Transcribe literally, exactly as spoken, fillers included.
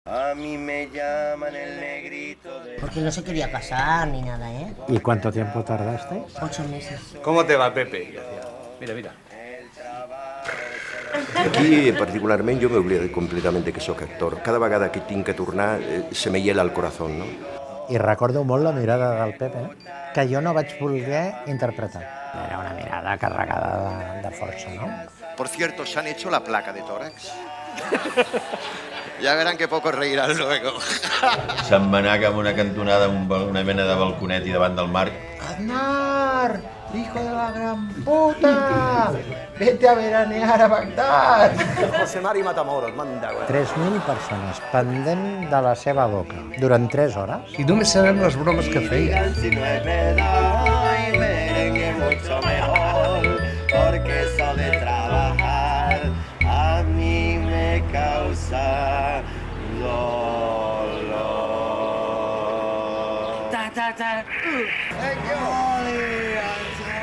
A mí me llaman el negrito de... Porque no se quería casar ni nada, ¿eh? ¿Y cuánto tiempo tardaste? Ocho meses. ¿Cómo te va, Pepe? Y hacía, mira, mira. Aquí, particularment, jo m'oblido completament que sóc actor. Cada vegada que tinc que tornar, eh, se me hiela el corazón, no? I recordo molt la mirada del Pepe, que jo no vaig voler interpretar. Era una mirada carregada de, de força, no? Por cierto, ¿se han hecho la placa de tórax? Ya verán que pocos reirán luego. Se'n va anar cap a una cantonada amb una mena de balconet i davant del mar. Aznar, hijo de la gran puta, vete a veranear a Bagdad. José Mari Matamoros, manda, güey. tres mil persones pendent de la seva boca durant tres hores. I només sabem les bromes que feia. Si no es verdad, y merengue mucho mejor, porque eso de trabajar a mí me causa dolor. Ta, ta, ta. Uh.